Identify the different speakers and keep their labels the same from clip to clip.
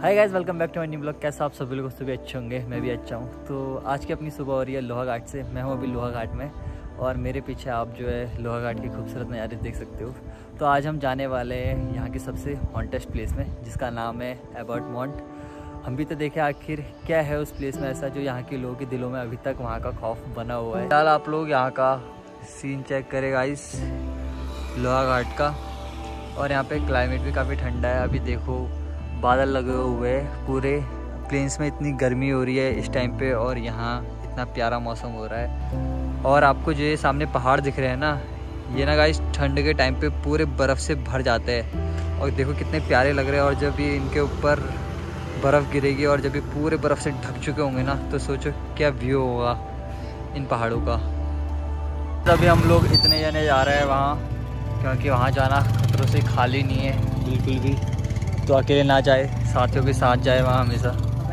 Speaker 1: Hi guys, welcome back to my new blog. कैसा आप सभी लोग भी अच्छे होंगे, मैं भी अच्छा हूँ। तो आज की अपनी सुबह हो रही है लोहा घाट से। मैं हूँ अभी लोहा घाट में और मेरे पीछे आप जो है लोहा घाट की खूबसूरत नज़ारे देख सकते हो। तो आज हम जाने वाले हैं यहाँ की सबसे हॉन्टेस्ट प्लेस में, जिसका नाम है एबर्ट माउंट। हम भी तो देखें आखिर क्या है उस प्लेस में ऐसा जो यहाँ के लोगों के दिलों में अभी तक वहाँ का खौफ बना हुआ है। फिलहाल आप लोग यहाँ का सीन चेक करें गाइस, लोहा घाट का। और यहाँ पे क्लाइमेट भी काफ़ी ठंडा है। अभी देखो बादल लगे हुए हैं, पूरे प्लेन्स में इतनी गर्मी हो रही है इस टाइम पे और यहाँ इतना प्यारा मौसम हो रहा है। और आपको जो ये सामने पहाड़ दिख रहे हैं ना, ये ना गाइस ठंड के टाइम पे पूरे बर्फ़ से भर जाते हैं और देखो कितने प्यारे लग रहे हैं। और जब ये इनके ऊपर बर्फ़ गिरेगी और जब ये पूरे बर्फ़ से ढक चुके होंगे ना, तो सोचो क्या व्यू होगा इन पहाड़ों का। तभी हम लोग इतने जने जा रहे हैं वहाँ, क्योंकि वहाँ जाना खतरों से खाली नहीं है बिल्कुल भी। तो अकेले ना जाए, साथियों के साथ जाए वहाँ हमेशा।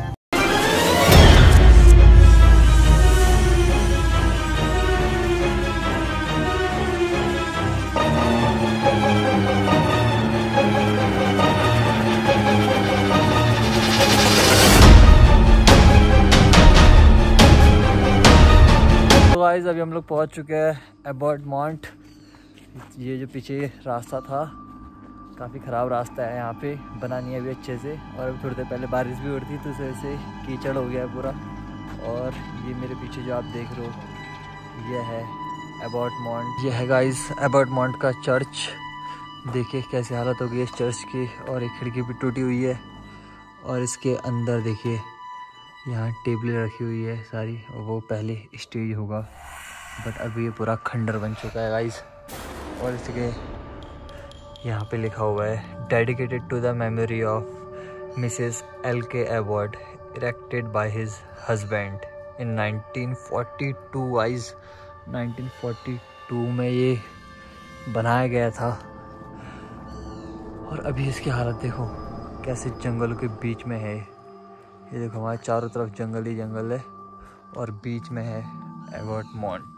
Speaker 1: तो गाइस अभी हम लोग पहुँच चुके हैं एबर्ट माउंट। ये जो पीछे रास्ता था काफ़ी ख़राब रास्ता है, यहाँ पे बना नहीं है अभी अच्छे से। और अभी थोड़ी देर पहले बारिश भी हो रही थी तो उस वजह से कीचड़ हो गया है पूरा। और ये मेरे पीछे जो आप देख रहे हो ये है एबर्ट माउंट। ये है गाइस एबर्ट माउंट का चर्च। देखिए कैसी हालत हो गई इस चर्च की, और एक खिड़की भी टूटी हुई है। और इसके अंदर देखिए यहाँ टेबलें रखी हुई है सारी, और वो पहले स्टेज होगा, बट अभी ये पूरा खंडर बन चुका है गाइस। और इसके यहाँ पे लिखा हुआ है dedicated to the memory of Mrs L K. Abbott, erected by his husband in 1942। वाइज 1942 में ये बनाया गया था। और अभी इसकी हालत देखो कैसे जंगलों के बीच में है। ये देखो हमारे चारों तरफ जंगल ही जंगल है और बीच में है एबर्ट माउंट।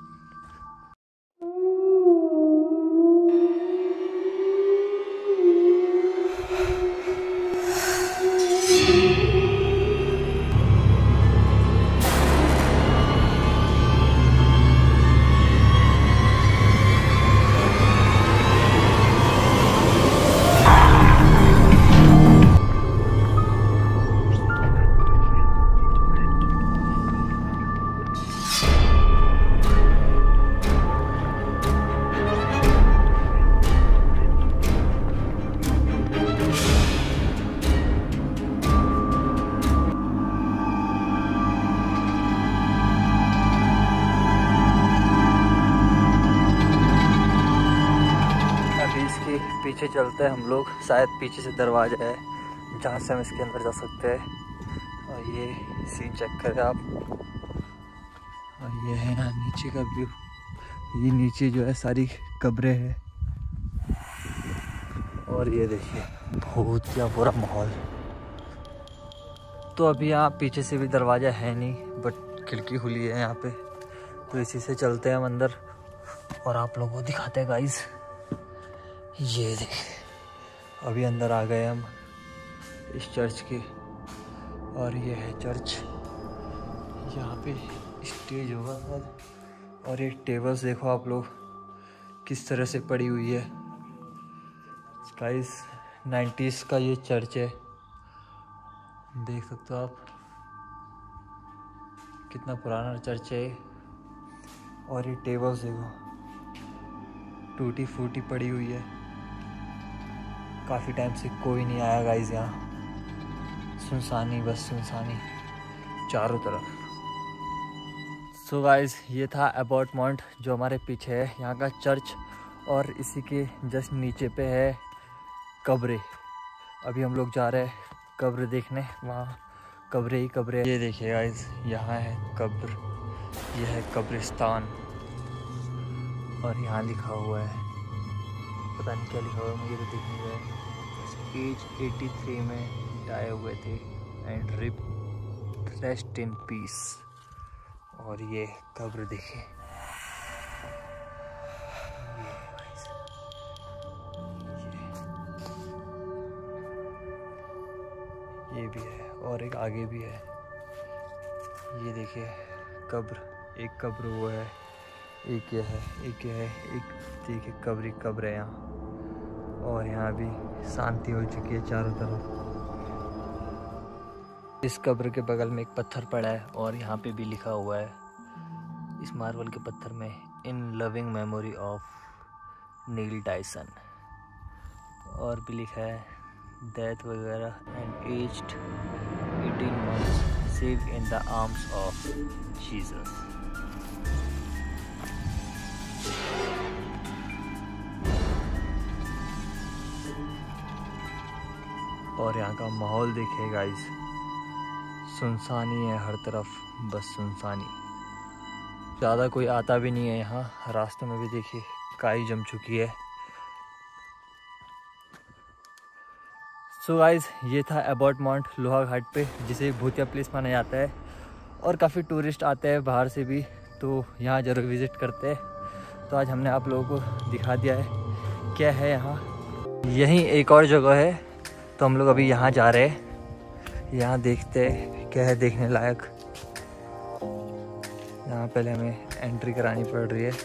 Speaker 1: पीछे चलते हैं हम लोग, शायद पीछे से दरवाजा है जहाँ से हम इसके अंदर जा सकते हैं। और ये सीन चेक करें आप, और ये है यहाँ नीचे का व्यू। ये नीचे जो है सारी कब्रें हैं और ये देखिए बहुत क्या बुरा माहौल। तो अभी यहाँ पीछे से भी दरवाज़ा है नहीं, बट खिड़की खुली है यहाँ पे, तो इसी से चलते हैं हम अंदर और आप लोगों को दिखाते हैं गाइस। ये देखिए अभी अंदर आ गए हम इस चर्च के, और ये है चर्च। यहाँ पे स्टेज होगा शायद। और ये टेबल्स देखो आप लोग किस तरह से पड़ी हुई है गाइस। 90s का ये चर्च है, देख सकते हो आप कितना पुराना चर्च है। और ये टेबल्स देखो टूटी फूटी पड़ी हुई है, काफ़ी टाइम से कोई नहीं आया गाइस यहाँ। सुनसानी, बस सुनसानी चारों तरफ। सो गाइस ये था एबर्ट माउंट जो हमारे पीछे है, यहाँ का चर्च। और इसी के जस्ट नीचे पे है कब्रें। अभी हम लोग जा रहे हैं कब्र देखने, वहाँ कब्रें ही कब्रें। ये देखिए गाइस यहाँ है कब्र, यह है कब्रिस्तान। और यहाँ लिखा हुआ है, पता नहीं क्या लिखा हुआ है, मुझे तो दिख नहीं रहा है। एज 83 में डाए हुए थे एंड रेस्ट इन पीस। और ये कब्र देखिए, ये भी है और एक आगे भी है। ये देखिए कब्र, एक कब्र वो है, एक ये है, एक ये है, एक देखिए कब्र है यहाँ। और यहाँ भी शांति हो चुकी है चारों तरफ। इस कब्र के बगल में एक पत्थर पड़ा है और यहाँ पे भी लिखा हुआ है इस मार्बल के पत्थर में, in loving memory of Neil Tyson. और भी लिखा है डेथ वगैरह and aged 18 months safe in the arms of Jesus. और यहाँ का माहौल देखिए गाइस, सुनसानी है हर तरफ, बस सुनसानी, ज़्यादा कोई आता भी नहीं है यहाँ। रास्तों में भी देखिए काई जम चुकी है। सो गाइस, ये था अबाउट माउंट लोहा घाट पे, जिसे भूतिया प्लेस माना जाता है और काफ़ी टूरिस्ट आते हैं बाहर से भी, तो यहाँ ज़रूर विज़िट करते हैं। तो आज हमने आप लोगों को दिखा दिया है क्या है यहाँ। यहीं एक और जगह है, तो हम लोग अभी यहाँ जा रहे हैं। यहाँ देखते हैं क्या है देखने लायक। यहाँ पहले हमें एंट्री करानी पड़ रही है।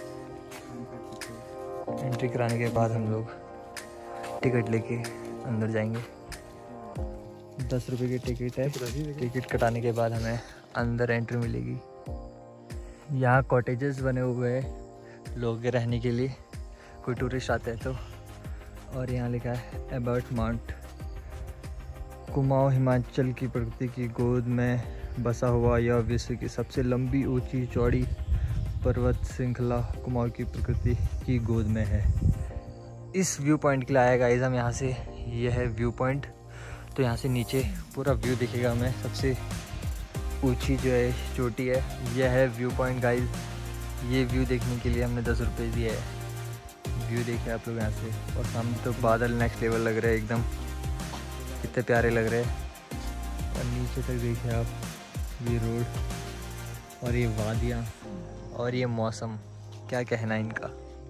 Speaker 1: एंट्री कराने के बाद हम लोग टिकट लेके अंदर जाएंगे। 10 रुपये की टिकट है। टिकट कटाने के बाद हमें अंदर एंट्री मिलेगी। यहाँ कॉटेजेस बने हुए हैं लोगों के रहने के लिए, कोई टूरिस्ट आते हैं तो। और यहाँ लिखा है अबाउट माउंट कुमाऊं, हिमाचल की प्रकृति की गोद में बसा हुआ यह विश्व की सबसे लंबी ऊंची चौड़ी पर्वत श्रृंखला कुमाऊं की प्रकृति की गोद में है। इस व्यू पॉइंट के लिए आया गाइस हम यहाँ से। यह है व्यू पॉइंट, तो यहाँ से नीचे पूरा व्यू दिखेगा हमें। सबसे ऊंची जो है चोटी है, यह है व्यू पॉइंट गाइस। ये व्यू देखने के लिए हमने 10 रुपये दिए है। व्यू देखिए आप लोग यहाँ से, और सामने तो बादल नेक्स्ट लेवल लग रहे हैं एकदम, कितने प्यारे लग रहे हैं। और नीचे तक देखिए आप, ये रोड और ये वादियाँ और ये मौसम, क्या कहना है इनका।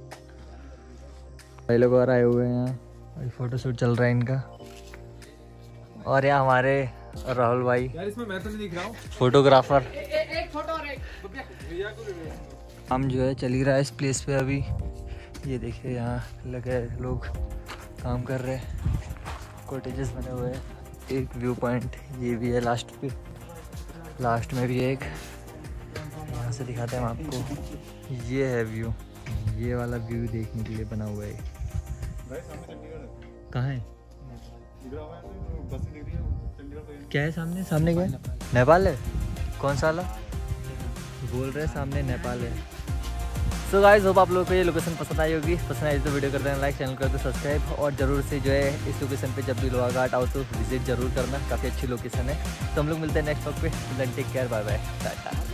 Speaker 1: भाई लोग और आए हुए हैं यहाँ, और फोटोशूट चल रहा है इनका। और यहाँ हमारे राहुल भाई,
Speaker 2: यार इसमें मैं तो नहीं दिख रहा हूँ,
Speaker 1: फोटोग्राफर।
Speaker 2: एक फोटो और एक
Speaker 1: हम जो है चल ही रहा है इस प्लेस पे अभी। ये देखिए यहाँ लगे लोग काम कर रहे हैं, कॉटेजेस बने हुए हैं। एक व्यू पॉइंट ये भी है लास्ट पे, लास्ट में भी एक, यहाँ से दिखाते हैं हम आपको। ये है व्यू, ये वाला व्यू देखने के लिए बना हुआ है। कहाँ है, क्या है सामने? सामने क्या है? नेपाल है। कौन सा वाला बोल रहे हैं? सामने नेपाल है। सो गाइस, होप आप लोगों को ये लोकेशन पसंद आई होगी। पसंद आई तो वीडियो कर देना लाइक, चैनल कर दो सब्सक्राइब, और ज़रूर से जो है इस लोकेशन पे जब भी लोहा घाट आओ तो विजिट जरूर करना, काफ़ी अच्छी लोकेशन है। तो हम लोग मिलते हैं नेक्स्ट वक्त पे। Take care, bye bye, Tata.